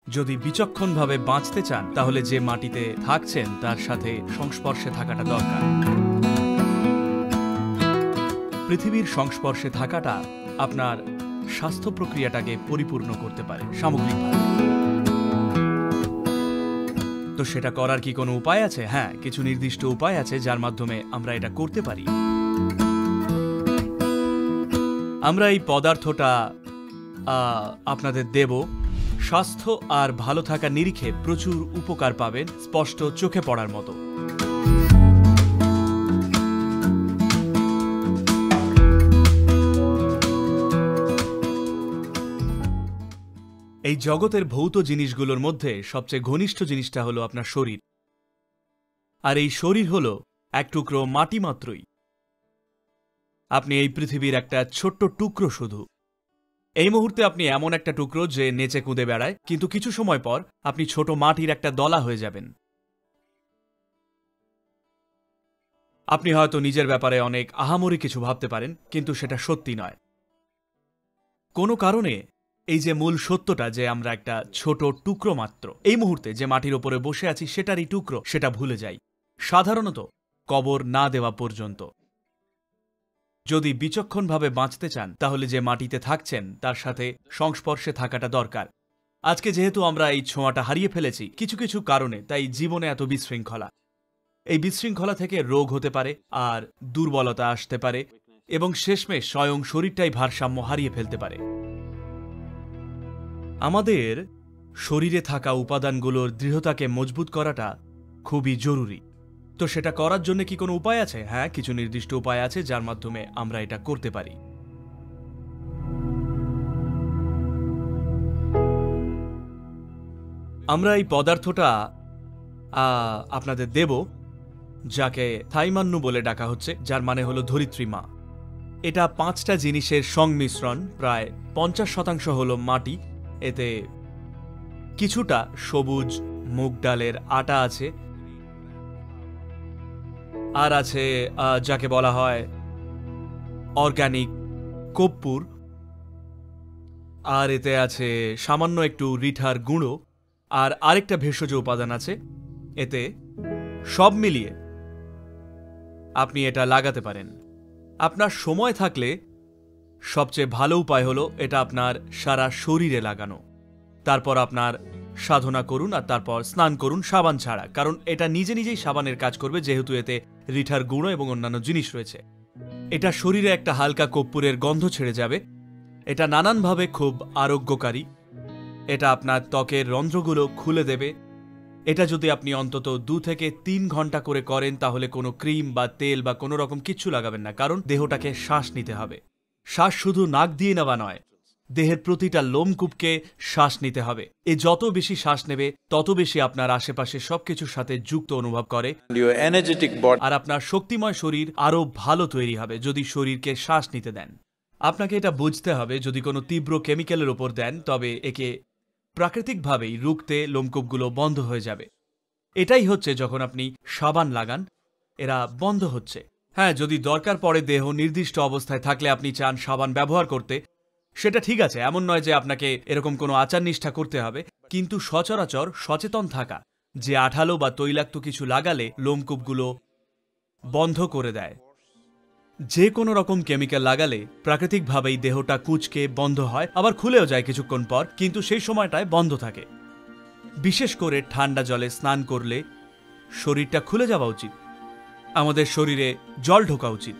যদি বিচক্ষণভাবে বাঁচতে চান তাহলে যে মাটিতে থাকছেন তার সাথে সংস্পর্শে থাকাটা দরকার। পৃথিবীর সংস্পর্শে থাকাটা আপনার স্বাস্থ্য প্রক্রিয়াটাকে পরিপূর্ণ করতে পারে সামগ্রিকভাবে। তো সেটা করার কি কোনো উপায় আছে? হ্যাঁ, কিছু নির্দিষ্ট উপায় আছে যার মাধ্যমে আমরা এটা করতে পারি। আমরা এই পদার্থটা আপনাদের দেব। স্বাস্থ্য আর ভালো থাকার নিরিখে প্রচুর উপকার পাবেন, স্পষ্ট চোখে পড়ার মতো। এই জগতের ভৌত জিনিসগুলোর মধ্যে সবচেয়ে ঘনিষ্ঠ জিনিসটা হলো আপনার শরীর। আর এই শরীর হলো এক টুকরো মাটি মাত্রই। আপনি এই পৃথিবীর একটা ছোট্ট টুকরো শুধু। এই মুহূর্তে আপনি এমন একটা টুকরো যে নেচে কুঁদে বেড়ায়, কিন্তু কিছু সময় পর আপনি ছোট মাটির একটা দলা হয়ে যাবেন। আপনি হয়তো নিজের ব্যাপারে অনেক আহামরি কিছু ভাবতে পারেন, কিন্তু সেটা সত্যি নয়। কোনো কারণে এই যে মূল সত্যটা যে আমরা একটা ছোট টুকরো মাত্র, এই মুহূর্তে যে মাটির ওপরে বসে আছি সেটারই টুকরো, সেটা ভুলে যাই, সাধারণত কবর না দেওয়া পর্যন্ত। যদি বিচক্ষণভাবে বাঁচতে চান তাহলে যে মাটিতে থাকছেন তার সাথে সংস্পর্শে থাকাটা দরকার। আজকে যেহেতু আমরা এই ছোঁয়াটা হারিয়ে ফেলেছি কিছু কিছু কারণে, তাই জীবনে এত বিশৃঙ্খলা। এই বিশৃঙ্খলা থেকে রোগ হতে পারে, আর দুর্বলতা আসতে পারে, এবং শেষমেশ স্বয়ং শরীরটাই ভারসাম্য হারিয়ে ফেলতে পারে। আমাদের শরীরে থাকা উপাদানগুলোর দৃঢ়তাকে মজবুত করাটা খুবই জরুরি। তো সেটা করার জন্য কি কোনো উপায় আছে? হ্যাঁ, কিছু নির্দিষ্ট উপায় আছে যার মাধ্যমে আমরা এটা করতে পারি। আমরা এই পদার্থটা আপনাদের দেব, যাকে থাইমান্নু বলে ডাকা হচ্ছে, যার মানে হলো ধরিত্রী মা। এটা 5টা জিনিসের সংমিশ্রণ, প্রায় 50% হলো মাটি। এতে কিছুটা সবুজ মুগ ডালের আটা আছে, আর আছে যাকে বলা হয় অর্গানিক কর্পূর, আর এতে আছে সামান্য একটু রিঠার গুঁড়ো, আর আরেকটা ভেষজ উপাদান আছে এতে। সব মিলিয়ে আপনি এটা লাগাতে পারেন। আপনার সময় থাকলে সবচেয়ে ভালো উপায় হলো এটা আপনার সারা শরীরে লাগানো। তারপর আপনার সাধনা করুন, আর তারপর স্নান করুন সাবান ছাড়া, কারণ এটা নিজে নিজেই সাবানের কাজ করবে, যেহেতু এতে রিঠার গুঁড়ো এবং অন্যান্য জিনিস রয়েছে। এটা শরীরে একটা হালকা কর্পূরের গন্ধ ছেড়ে যাবে। এটা নানানভাবে খুব আরোগ্যকারী। এটা আপনার ত্বকের রন্ধ্রগুলো খুলে দেবে। এটা যদি আপনি অন্তত 2 থেকে 3 ঘন্টা করে করেন তাহলে কোনো ক্রিম বা তেল বা কোনো রকম কিচ্ছু লাগাবেন না, কারণ দেহটাকে শ্বাস নিতে হবে। শ্বাস শুধু নাক দিয়ে নেওয়া নয়, দেহের প্রতিটা লোমকূপকে শ্বাস নিতে হবে। এ যত বেশি শ্বাস নেবে তত বেশি আপনার আশেপাশে সবকিছুর সাথে যুক্ত অনুভব করে, আর আপনার শক্তিময় শরীর আরো ভালো তৈরি হবে যদি শরীরকে শ্বাস নিতে দেন। আপনাকে এটা বুঝতে হবে, যদি কোনো তীব্র কেমিক্যালের ওপর দেন তবে একে প্রাকৃতিকভাবেই রুখতে লোমকূপগুলো বন্ধ হয়ে যাবে। এটাই হচ্ছে যখন আপনি সাবান লাগান, এরা বন্ধ হচ্ছে। হ্যাঁ, যদি দরকার পড়ে দেহ নির্দিষ্ট অবস্থায় থাকলে আপনি চান সাবান ব্যবহার করতে, সেটা ঠিক আছে, এমন নয় যে আপনাকে এরকম কোনো আচার নিষ্ঠা করতে হবে, কিন্তু সচরাচর সচেতন থাকা যে আঠালো বা তৈলাক্ত কিছু লাগালে লোমকূপগুলো বন্ধ করে দেয়। যে কোনো রকম কেমিক্যাল লাগালে প্রাকৃতিকভাবেই দেহটা কুঁচকে বন্ধ হয়, আবার খুলেও যায় কিছুক্ষণ পর, কিন্তু সেই সময়টায় বন্ধ থাকে। বিশেষ করে ঠান্ডা জলে স্নান করলে শরীরটা খুলে যাওয়া উচিত, আমাদের শরীরে জল ঢোকা উচিত।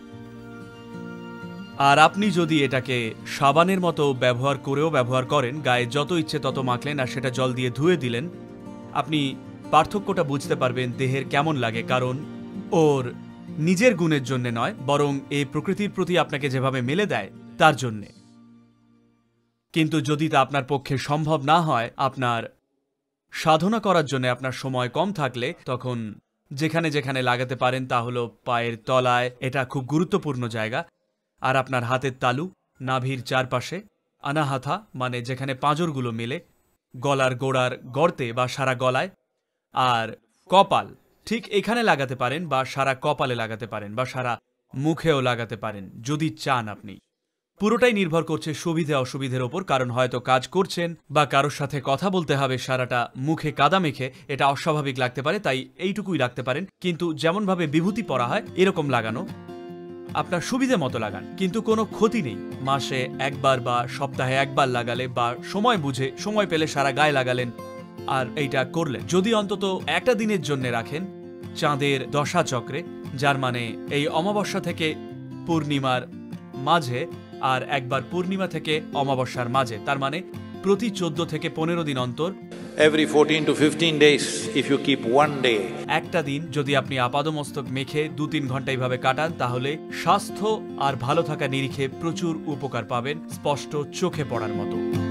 আর আপনি যদি এটাকে সাবানের মতো ব্যবহার করেন, গায়ে যত ইচ্ছে তত মাখলেন আর সেটা জল দিয়ে ধুয়ে দিলেন, আপনি পার্থক্যটা বুঝতে পারবেন দেহের কেমন লাগে, কারণ ওর নিজের গুণের জন্য নয়, বরং এই প্রকৃতির প্রতি আপনাকে যেভাবে মেলে দেয় তার জন্যে। কিন্তু যদি তা আপনার পক্ষে সম্ভব না হয়, আপনার সাধনা করার জন্য আপনার সময় কম থাকলে, তখন যেখানে যেখানে লাগাতে পারেন তা হলো পায়ের তলায়, এটা খুব গুরুত্বপূর্ণ জায়গা, আর আপনার হাতের তালু, নাভির চারপাশে, আনাহাথা মানে যেখানে পাঁজরগুলো মেলে, গলার গোড়ার গর্তে বা সারা গলায়, আর কপাল ঠিক এখানে লাগাতে পারেন, বা সারা কপালে লাগাতে পারেন, বা সারা মুখেও লাগাতে পারেন যদি চান আপনি। পুরোটাই নির্ভর করছে সুবিধে অসুবিধের ওপর, কারণ হয়তো কাজ করছেন বা কারোর সাথে কথা বলতে হবে সারাটা মুখে কাদা মেখে, এটা অস্বাভাবিক লাগতে পারে, তাই এইটুকুই রাখতে পারেন। কিন্তু যেমনভাবে বিভূতি পরা হয় এরকম লাগানো, আপনার সুবিধে মতো লাগান, কিন্তু কোনো ক্ষতি নেই। মাসে একবার বা সপ্তাহে একবার লাগালে বা সময় বুঝে সময় পেলে সারা গায়ে লাগালেন আর এইটা করলেন। যদি অন্তত একটা দিনের জন্য রাখেন চাঁদের দশা চক্রে, যার মানে এই অমাবস্যা থেকে পূর্ণিমার মাঝে আর একবার পূর্ণিমা থেকে অমাবস্যার মাঝে, তার মানে প্রতি 14 থেকে 15 দিন অন্তর, Every 14 to 15 days, if you keep one day, একটা দিন যদি আপনি আপাদমস্তক মেখে 2-3 ঘন্টা এইভাবে কাটান, তাহলে স্বাস্থ্য আর ভালো থাকা নিরিখে প্রচুর উপকার পাবেন, স্পষ্ট চোখে পড়ার মতো।